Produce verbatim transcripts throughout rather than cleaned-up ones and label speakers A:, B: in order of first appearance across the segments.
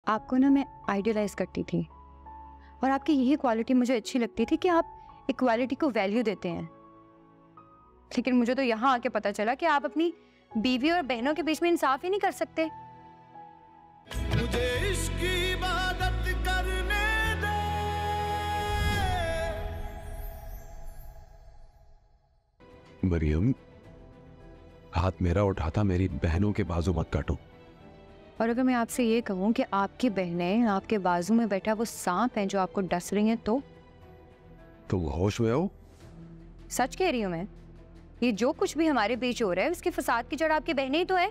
A: आपको ना मैं आइडियलाइज करती थी और आपकी यही क्वालिटी मुझे अच्छी लगती थी कि आप इक्वालिटी को वैल्यू देते हैं। लेकिन मुझे तो यहाँ आके पता चला कि आप अपनी बीवी और बहनों के बीच में इंसाफ ही नहीं कर सकते।
B: मुझे इश्क की इबादत करने दे।
C: मरियम, हाथ मेरा उठाता मेरी बहनों के बाजू मत काटो।
A: और अगर मैं आपसे ये कहूँ कि आपकी बहनें आपके बाजू में बैठा वो सांप हैं जो आपको डस रही हैं, तो
C: तो वो होश में हो?
A: सच कह रही हूँ मैं। ये जो कुछ भी हमारे बीच हो रहा है उसके फसाद की जड़ आपकी बहनें ही तो है।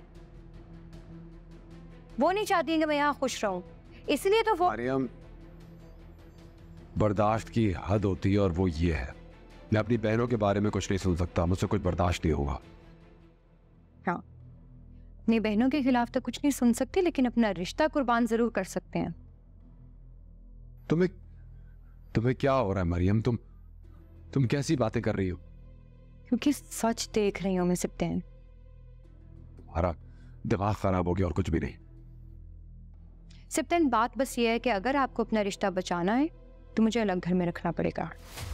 A: वो नहीं चाहती हैं कि मैं यहाँ खुश रहूं, इसलिए तो वो।
C: मरियम, बर्दाश्त की हद होती है और वो ये है, मैं अपनी बहनों के बारे में कुछ नहीं सुन सकता, मुझसे कुछ बर्दाश्त नहीं होगा।
A: हाँ, अपनी बहनों के खिलाफ तो कुछ नहीं सुन सकते, लेकिन अपना रिश्ता कुर्बान जरूर कर सकते हैं।
C: तुम्हें तुम्हें क्या हो रहा है मरियम? तुम तुम कैसी बातें कर रही हो?
A: क्योंकि सच देख रही हूं मैं सिप्तैन।
C: तुम्हारा दिमाग खराब हो गया और कुछ भी नहीं।
A: सिप्तैन, बात बस ये है कि अगर आपको अपना रिश्ता बचाना है तो मुझे अलग घर में रखना पड़ेगा,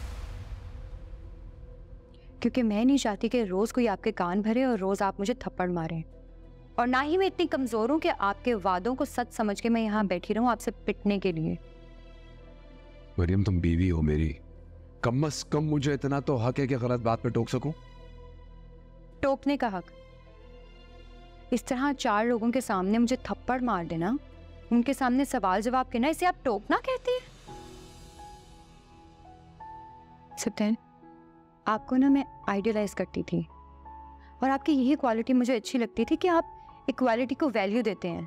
A: क्योंकि मैं नहीं चाहती कि रोज कोई आपके कान भरे और रोज आप मुझे थप्पड़ मारें। और ना ही मैं इतनी कमजोर हूं कि आपके वादों को सच समझ के मैं यहाँ बैठी रहूं आपसे पिटने के लिए।
C: मरियम, तुम बीवी हो मेरी, कम से कम मुझे इतना तो हक है कि गलत बात पे टोक सकूं।
A: टोकने का हक? इस तरह चार लोगों के सामने मुझे थप्पड़ मार देना, उनके सामने सवाल जवाब करना, इसे आप टोकना कहते हैं? सिप्तैन, आपको ना मैं आइडियलाइज करती थी और आपकी यही क्वालिटी मुझे अच्छी लगती थी कि आप इक्वालिटी को वैल्यू देते हैं।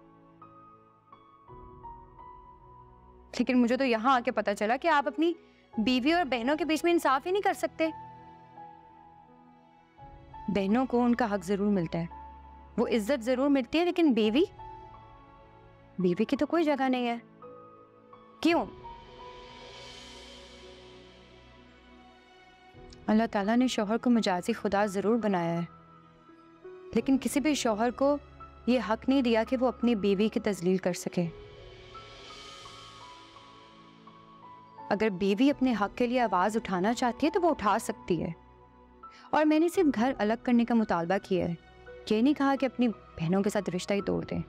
A: लेकिन मुझे तो यहाँ आके पता चला कि आप अपनी बीवी और बहनों के बीच में इंसाफ ही नहीं कर सकते। बहनों को उनका हक जरूर मिलता है, वो इज्जत जरूर मिलती है, लेकिन बीवी बीवी की तो कोई जगह नहीं है। क्यों? अल्लाह ताला ने शौहर को मजाजी खुदा जरूर बनाया है, लेकिन किसी भी शौहर को ये हक नहीं दिया कि वो अपनी बीवी की तजलील कर सके। अगर बीवी अपने हक के लिए आवाज उठाना चाहती है तो वो उठा सकती है। और मैंने सिर्फ घर अलग करने का मुतालबा किया है, ये नहीं कहा कि अपनी बहनों के साथ रिश्ता ही तोड़ दें।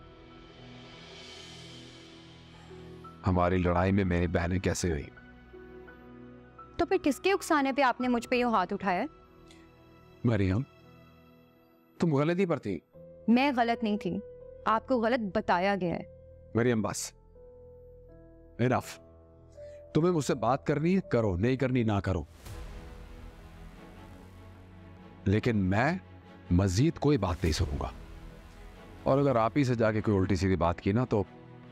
C: हमारी लड़ाई में मेरी बहनें कैसे हुई?
A: तो फिर किसके उकसाने पे आपने मुझ पे यूं हाथ उठाया?
C: मरियम, तुम गलती पर थी।
A: मैं गलत नहीं थी, आपको गलत बताया गया है।
C: मरियम, बस इनफ। तुम्हें मुझसे बात करनी है करो, नहीं करनी ना करो, लेकिन मैं मजीद कोई बात नहीं सुनूंगा। और अगर आप ही से जाके कोई उल्टी सीधी बात की ना तो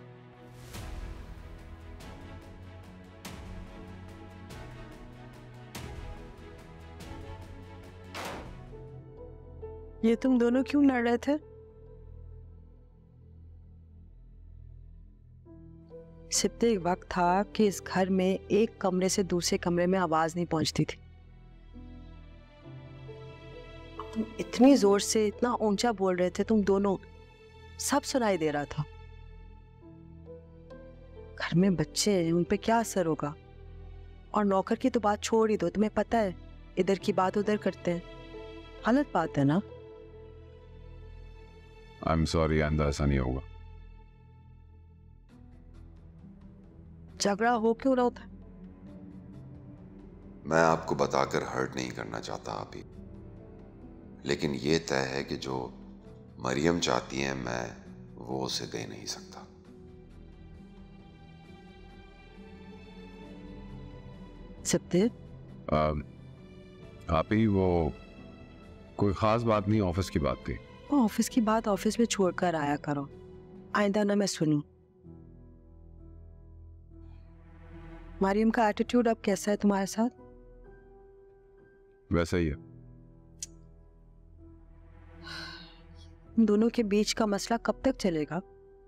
D: ये तुम दोनों क्यों लड़ रहे थे? सिप्ते, एक वक्त था कि इस घर में एक कमरे से दूसरे कमरे में आवाज नहीं पहुंचती थी। तुम इतनी जोर से इतना ऊंचा बोल रहे थे तुम दोनों, सब सुनाई दे रहा था। घर में बच्चे हैं, उन पे क्या असर होगा? और नौकर की तो बात छोड़ ही दो, तुम्हें पता है इधर की बात उधर करते हैं, गलत बात है ना?
C: आई एम सॉरी आइंदा ऐसा नहीं होगा।
D: झगड़ा हो क्यों रहा था?
E: मैं आपको बताकर हर्ट नहीं करना चाहता आप ही, लेकिन ये तय है कि जो मरियम चाहती है मैं वो उसे दे नहीं सकता।
D: सिप्ते,
C: आप ही, वो कोई खास बात नहीं, ऑफिस की बात थी।
D: वो ऑफिस की बात ऑफिस में छोड़कर आया करो, आइंदा ना मैं सुनूं। मरियम का एटीट्यूड अब कैसा है तुम्हारे साथ?
C: वैसा ही है।
D: दोनों के बीच का मसला कब तक चलेगा?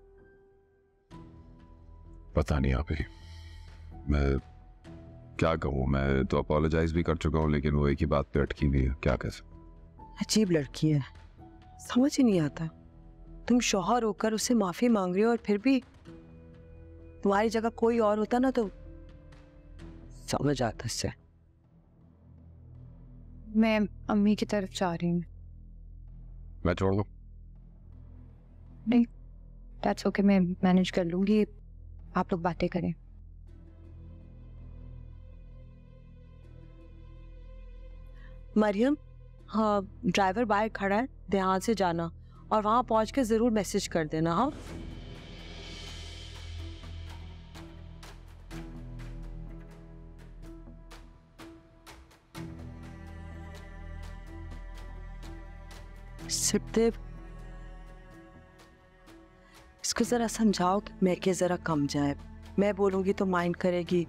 C: पता नहीं आप ही, मैं क्या कहूँ। मैं तो अपोलोजाइज भी कर चुका हूँ, लेकिन वो एक ही बात पे अटकी हुई है। क्या कह सकते?
D: अजीब लड़की है, समझ ही नहीं आता। तुम शौहर होकर उससे माफी मांग रही हो और फिर भी तुम्हारी जगह कोई और होता ना तो समझ आता इससे।
A: मैं अम्मी की तरफ जा रही हूँ।
C: मैं छोड़ दूं?
A: नहीं, दैट्स ओके, मैं मैनेज कर लूंगी, आप लोग बातें करें।
D: मरियम, हाँ ड्राइवर बाहर खड़ा है, ध्यान से जाना और वहां पहुंच के जरूर मैसेज कर देना। हाँ सिर्फ इसको जरा समझाओ कि मैं के जरा कम जाए, मैं बोलूंगी तो माइंड करेगी।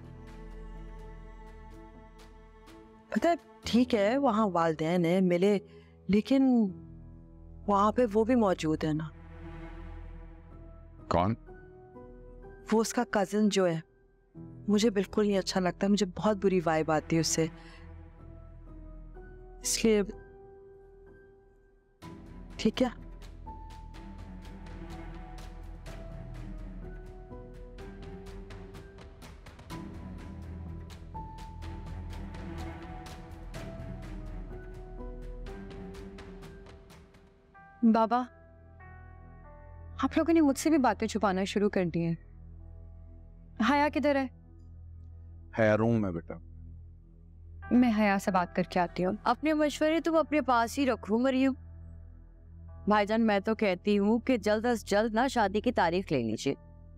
D: पता है ठीक है वहां वालिदैन है मिले, लेकिन वहां पे वो भी मौजूद है ना।
C: कौन?
D: वो उसका कजिन जो है, मुझे बिल्कुल नहीं अच्छा लगता, मुझे बहुत बुरी वाइब आती है उससे, इसलिए ठीक है।
A: बाबा, आप लोगों ने मुझसे भी बातें छुपाना शुरू कर दी हैं। हया किधर है?
F: है रूम में बेटा।
A: मैं हया से बात करके आती हूँ।
G: अपने मशवरे तुम अपने पास ही रखो मरियम। भाईजान मैं तो कहती हूँ कि जल्द अज जल्द ना शादी की तारीख ले लीजिए।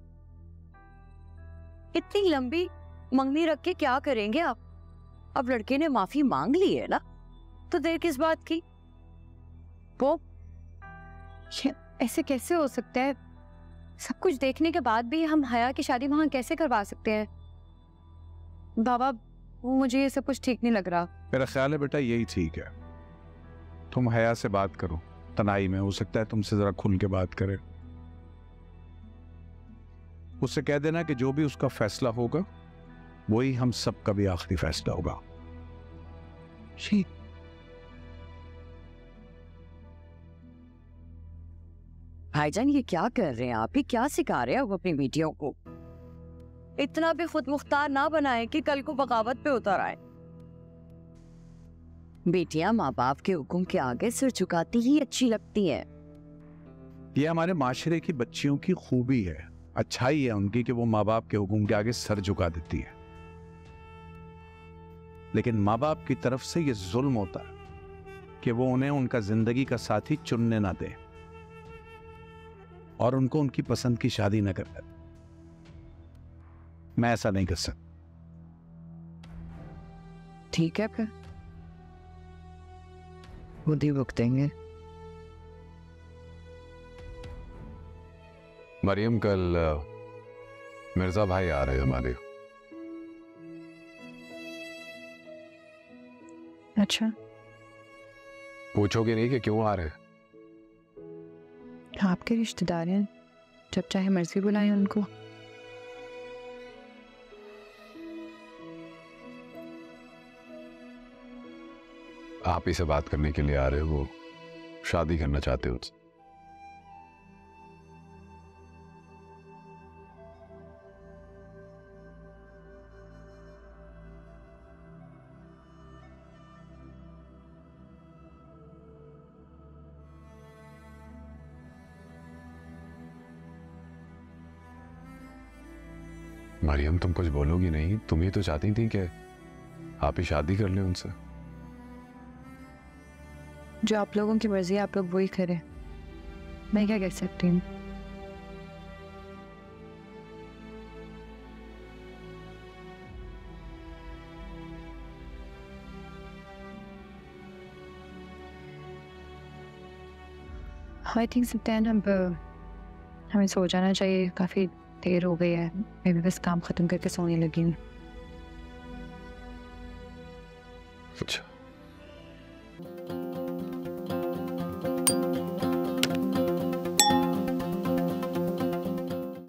G: इतनी लंबी मंगनी रख के क्या करेंगे आप? अब लड़के ने माफी मांग ली है ना, तो देर किस बात की? वो
A: ये ऐसे कैसे हो सकता है? सब कुछ देखने के बाद भी हम हया की शादी वहां कैसे करवा सकते हैं? बाबा, मुझे ये सब कुछ ठीक नहीं लग रहा।
F: मेरा ख्याल है बेटा यही ठीक है, तुम हया से बात करो, तनाई में हो सकता है तुमसे जरा खुल के बात करे। उससे कह देना कि जो भी उसका फैसला होगा वही हम सबका भी आखिरी फैसला होगा। ठीक।
G: भाईजान ये क्या कर रहे हैं आप? ये क्या सिखा रहे हैं आप अपनी बेटियों को? इतना भी खुद मुख्तार ना बनाए कि कल को बगावत पे उतर आए। बेटियां माँ बाप के हुक्म के आगे सिर झुकाती ही अच्छी लगती हैं।
F: ये हमारे माशरे की बच्चियों की खूबी है, अच्छाई है उनकी कि वो माँ बाप के हुक्म के आगे सर झुका देती है। लेकिन माँ बाप की तरफ से ये जुल्म होता है कि वो उन्हें उनका जिंदगी का साथी चुनने ना दे और उनको उनकी पसंद की शादी न कर दे। मैं ऐसा नहीं कर सकता।
G: ठीक है फिर खुद ही भुगतेंगे।
C: मरियम, कल मिर्जा भाई आ रहे हैं हमारे।
A: अच्छा,
C: पूछोगे नहीं कि क्यों आ रहे हैं?
A: आपके रिश्तेदार हैं, जब चाहे मर्जी बुलाएं उनको।
C: आप ही से बात करने के लिए आ रहे हो, वो शादी करना चाहते हो उनसे। मरियम, तुम कुछ बोलोगी नहीं? तुम ही तो चाहती थी कि आप ही शादी कर लें उनसे।
A: जो आप लोगों की मर्जी है आप लोग वही करें, मैं क्या कह सकती हूँ? आई थिंक सत्यान हम हमें सो जाना चाहिए, काफी देर हो गई है। मैं भी बस काम खत्म करके सोने लगी हूँ।
C: अच्छा।